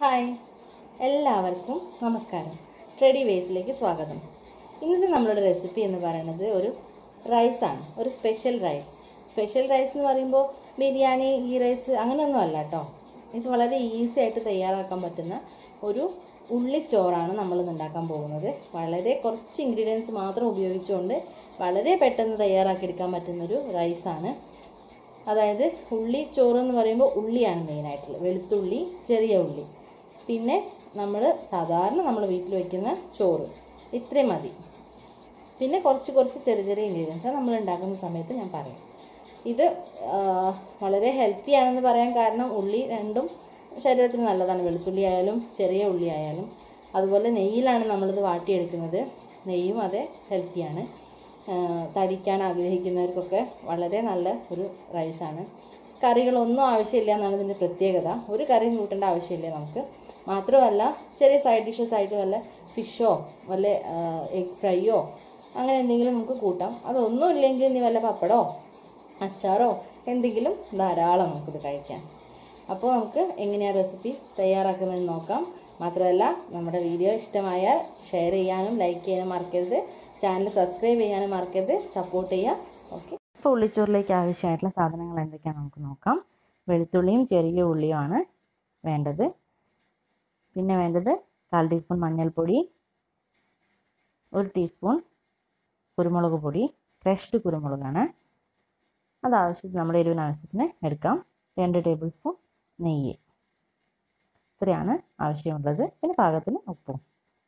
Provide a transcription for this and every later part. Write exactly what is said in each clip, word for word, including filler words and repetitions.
Hi, എല്ലാവർക്കും നമസ്കാരം. ട്രെഡി വേസിലേക്ക് സ്വാഗതം. ഇന്നത്തെ നമ്മളുടെ റെസിപ്പി എന്ന് പറയുന്നത് ഒരു റൈസാണ്, ഒരു സ്പെഷ്യൽ റൈസ്. സ്പെഷ്യൽ റൈസ് എന്ന് പറയുമ്പോൾ ബിരിയാണി, ഗീ റൈസ് അങ്ങനെയൊന്നും അല്ല കേട്ടോ. ഇത് വളരെ ഈസി ആയിട്ട് തയ്യാറാക്കാൻ പറ്റുന്ന ഒരു ഉള്ളിച്ചോറാണ് നമ്മളിന്ന് ഉണ്ടാക്കാൻ പോകുന്നത്. വളരെ കുറച്ച് ഇൻഗ്രീഡിയൻസ് മാത്രം ഉപയോഗിച്ചുകൊണ്ട് വളരെ പെട്ടെന്ന് തയ്യാറാക്കിയെടുക്കാൻ പറ്റുന്നൊരു റൈസാണ്. അതായത് ഉള്ളി ചോറ് എന്ന് പറയുമ്പോൾ ഉള്ളിയാണ് മെയിനായിട്ടുള്ളത്. വെളുത്തുള്ളി, ചെറിയ ഉള്ളി, പിന്നെ നമ്മൾ സാധാരണ നമ്മൾ വീട്ടിൽ വയ്ക്കുന്ന ചോറ്, ഇത്രയും മതി. പിന്നെ കുറച്ച് കുറച്ച് ചെറിയ ചെറിയ ഇൻഗ്രീഡിയൻസാണ് നമ്മൾ ഉണ്ടാക്കുന്ന സമയത്ത് ഞാൻ പറയാം. ഇത് വളരെ ഹെൽത്തി ആണെന്ന് പറയാൻ കാരണം ഉള്ളി രണ്ടും ശരീരത്തിന് നല്ലതാണ്. വെളുത്തുള്ളി ആയാലും ചെറിയ ഉള്ളി ആയാലും. അതുപോലെ നെയ്യിലാണ് നമ്മളിത് വാട്ടിയെടുക്കുന്നത്. നെയ്യും അതേ ഹെൽത്തിയാണ്. തടിക്കാൻ ആഗ്രഹിക്കുന്നവർക്കൊക്കെ വളരെ നല്ല ഒരു റൈസാണ്. കറികളൊന്നും ആവശ്യമില്ല എന്നാണ് ഇതിൻ്റെ പ്രത്യേകത. ഒരു കറിയും കൂട്ടേണ്ട ആവശ്യമില്ല നമുക്ക്. മാത്രമല്ല ചെറിയ സൈഡ് ഡിഷസ് ആയിട്ട് വല്ല ഫിഷോ വല്ല എഗ് ഫ്രൈയോ അങ്ങനെ എന്തെങ്കിലും നമുക്ക് കൂട്ടാം. അതൊന്നും ഇല്ലെങ്കിൽ ഇനി വല്ല പപ്പടോ അച്ചാറോ എന്തെങ്കിലും ധാരാളം നമുക്കിത് കഴിക്കാം. അപ്പോൾ നമുക്ക് എങ്ങനെയാണ് റെസിപ്പി തയ്യാറാക്കുന്നതെന്ന് നോക്കാം. മാത്രമല്ല നമ്മുടെ വീഡിയോ ഇഷ്ടമായാൽ ഷെയർ ചെയ്യാനും ലൈക്ക് ചെയ്യാനും മറക്കരുത്. ചാനൽ സബ്സ്ക്രൈബ് ചെയ്യാനും മറക്കരുത്. സപ്പോർട്ട് ചെയ്യാം. ഓക്കെ, ഇപ്പോൾ ഉള്ളിച്ചോറിലേക്ക് ആവശ്യമായിട്ടുള്ള സാധനങ്ങൾ എന്തൊക്കെയാണ് നമുക്ക് നോക്കാം. വെളുത്തുള്ളിയും ചെറിയ ഉള്ളിയുമാണ് വേണ്ടത്. പിന്നെ വേണ്ടത് കാൽ ടീസ്പൂൺ മഞ്ഞൾപ്പൊടി, ഒരു ടീസ്പൂൺ കുരുമുളക് പൊടി, ക്രഷ്ഡ് കുരുമുളകാണ്. അത് ആവശ്യത്തിന് നമ്മുടെ എരിവിന് ആവശ്യത്തിന് എടുക്കാം. രണ്ട് ടേബിൾ സ്പൂൺ നെയ്യ്, ഇത്രയാണ് ആവശ്യമുള്ളത്. പിന്നെ പാകത്തിന് ഉപ്പും.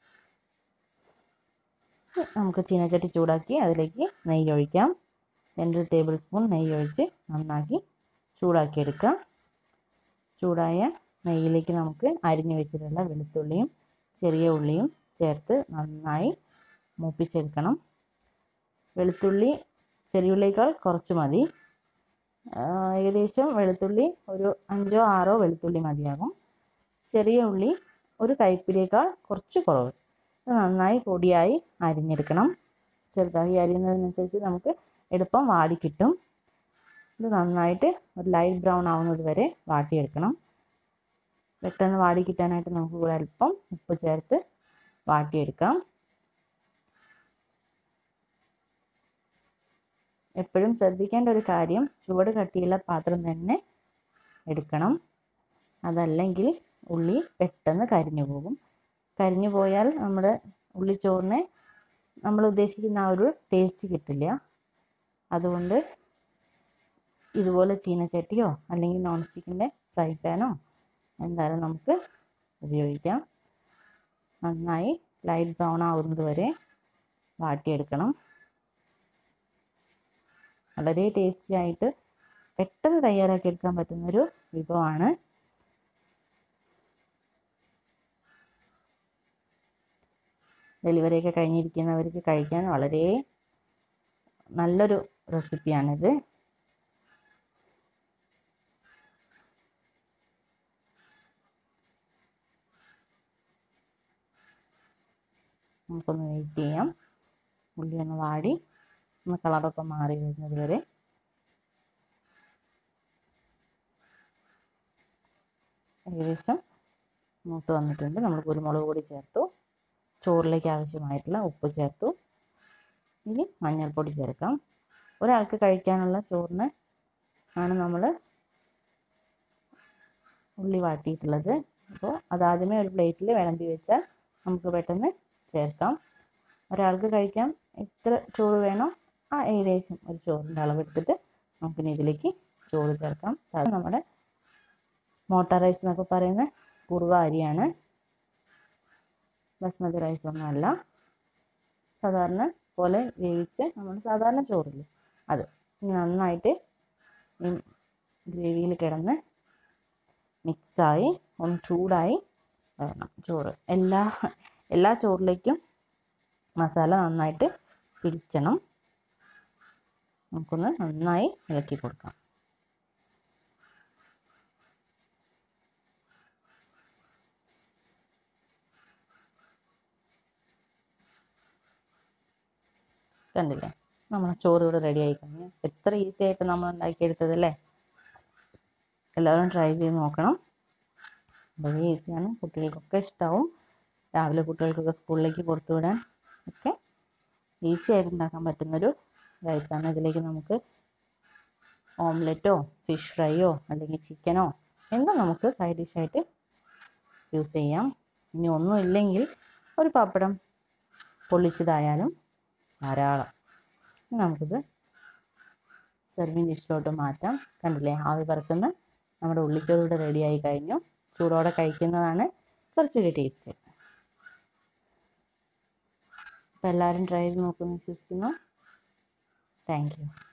നമുക്ക് ചീനച്ചട്ടി ചൂടാക്കി അതിലേക്ക് നെയ്യ് ഒഴിക്കാം. രണ്ട് ടേബിൾ സ്പൂൺ നെയ്യ് ഒഴിച്ച് നന്നാക്കി ചൂടാക്കിയെടുക്കാം. ചൂടായ നെയ്യിലേക്ക് നമുക്ക് അരിഞ്ഞു വെച്ചിട്ടുള്ള വെളുത്തുള്ളിയും ചെറിയ ഉള്ളിയും ചേർത്ത് നന്നായി മൂപ്പിച്ചെടുക്കണം. വെളുത്തുള്ളി ചെറിയ ഉള്ളിയേക്കാൾ കുറച്ച് മതി. ഏകദേശം വെളുത്തുള്ളി ഒരു അഞ്ചോ ആറോ വെളുത്തുള്ളി മതിയാകും. ചെറിയ ഉള്ളി ഒരു കൈപ്പിടിയേക്കാൾ കുറച്ച് കുറവ്. ഇത് നന്നായി പൊടിയായി അരിഞ്ഞെടുക്കണം. ചെറുതായി അരിയുന്നതിനനുസരിച്ച് നമുക്ക് എളുപ്പം വാടി കിട്ടും. ഇത് നന്നായിട്ട് ഒരു ലൈറ്റ് ബ്രൗൺ ആവുന്നത് വരെ വാട്ടിയെടുക്കണം. പെട്ടെന്ന് വാടി കിട്ടാനായിട്ട് നമുക്ക് കൂടെ അല്പം ഉപ്പ് ചേർത്ത് വാട്ടിയെടുക്കാം. എപ്പോഴും ശ്രദ്ധിക്കേണ്ട ഒരു കാര്യം, ചുവട് കട്ടിയുള്ള പാത്രം തന്നെ എടുക്കണം. അതല്ലെങ്കിൽ ഉള്ളി പെട്ടെന്ന് കരിഞ്ഞു പോകും. കരിഞ്ഞു പോയാൽ നമ്മുടെ ഉള്ളിച്ചോറിന് നമ്മൾ ഉദ്ദേശിക്കുന്ന ആ ഒരു ടേസ്റ്റ് കിട്ടില്ല. അതുകൊണ്ട് ഇതുപോലെ ചീനച്ചട്ടിയോ അല്ലെങ്കിൽ നോൺ സ്റ്റിക്കിൻ്റെ ഫ്രൈ പാനോ എന്തായാലും നമുക്ക് ഉപയോഗിക്കാം. നന്നായി ലൈറ്റ് ബ്രൗൺ ആവുന്നത് വരെ വാട്ടിയെടുക്കണം. വളരെ ടേസ്റ്റി ആയിട്ട് പെട്ടെന്ന് തയ്യാറാക്കിയെടുക്കാൻ പറ്റുന്നൊരു വിഭവമാണ്. ഡെലിവറിയൊക്കെ കഴിഞ്ഞിരിക്കുന്നവർക്ക് കഴിക്കാൻ വളരെ നല്ലൊരു റെസിപ്പിയാണിത്. നമുക്കൊന്ന് വെയിറ്റ് ചെയ്യാം. ഉള്ളി ഒന്ന് വാടി ഒന്ന് കളറൊക്കെ മാറി വരുന്നത് വരെ. ഏകദേശം മൂത്ത് വന്നിട്ടുണ്ട്. നമ്മൾ കുരുമുളക് പൊടി ചേർത്തു. ചോറിലേക്ക് ആവശ്യമായിട്ടുള്ള ഉപ്പ് ചേർത്തു. ഇനി മഞ്ഞൾപ്പൊടി ചേർക്കാം. ഒരാൾക്ക് കഴിക്കാനുള്ള ചോറിന് ആണ് നമ്മൾ ഉള്ളി വാട്ടിയിട്ടുള്ളത്. അപ്പോൾ അതാദ്യമേ ഒരു പ്ലേറ്റിൽ വിളമ്പി വെച്ചാൽ നമുക്ക് പെട്ടെന്ന് ചേർക്കാം. ഒരാൾക്ക് കഴിക്കാം എത്ര ചോറ് വേണോ ആ ഏകദേശം ഒരു ചോറിൻ്റെ അളവെടുത്തിട്ട് നമുക്കിനി ഇതിലേക്ക് ചോറ് ചേർക്കാം. സാധാരണ നമ്മുടെ മോട്ട റൈസ് എന്നൊക്കെ പറയുന്ന കുറുവ അരിയാണ്, ബസ്മതി റൈസ് ഒന്നുമല്ല. സാധാരണ പോലെ വേവിച്ച് നമ്മൾ സാധാരണ ചോറില്ലേ അത് നന്നായിട്ട് ഈ ഗ്രേവിയിൽ കിടന്ന് മിക്സായി ഒന്ന് ചൂടായി വരണം ചോറ്. എല്ലാ എല്ലാ ചോറിലേക്കും മസാല നന്നായിട്ട് പിടിക്കണം. നമുക്കൊന്ന് നന്നായി ഇളക്കി കൊടുക്കാം. കണ്ടില്ലേ, നമ്മുടെ ചോറ് ഇവിടെ റെഡി ആയി കഴിഞ്ഞു. എത്ര ഈസി ആയിട്ട് നമ്മൾ ഉണ്ടാക്കിയെടുത്തതല്ലേ. എല്ലാവരും ട്രൈ ചെയ്ത് നോക്കണം. വളരെ ഈസിയാണ്, കുട്ടികൾക്കൊക്കെ ഇഷ്ടമാവും. രാവിലെ കുട്ടികൾക്കൊക്കെ സ്കൂളിലേക്ക് കൊടുത്തു വിടാൻ ഒക്കെ ഈസി ആയിട്ട് ഉണ്ടാക്കാൻ പറ്റുന്നൊരു റൈസാണ്. ഇതിലേക്ക് നമുക്ക് ഓംലെറ്റോ ഫിഷ് ഫ്രൈയോ അല്ലെങ്കിൽ ചിക്കനോ എന്തും നമുക്ക് സൈഡ് ഡിഷായിട്ട് യൂസ് ചെയ്യാം. ഇനി ഒന്നും ഇല്ലെങ്കിൽ ഒരു പപ്പടം പൊള്ളിച്ചതായാലും ധാരാളം. നമുക്കിത് സെർവിങ് ഡിഷിലോട്ട് മാറ്റാം. കണ്ടില്ലേ, ആവി പറക്കുന്ന നമ്മുടെ ഉള്ളിച്ചോറ് റെഡിയായി കഴിഞ്ഞു. ചൂടോടെ കഴിക്കുന്നതാണ് കുറച്ചുകൂടി ടേസ്റ്റ്. അപ്പോൾ എല്ലാവരും ട്രൈ ചെയ്ത് നോക്കുമെന്ന് വിശ്വസിക്കുന്നു. Thank U.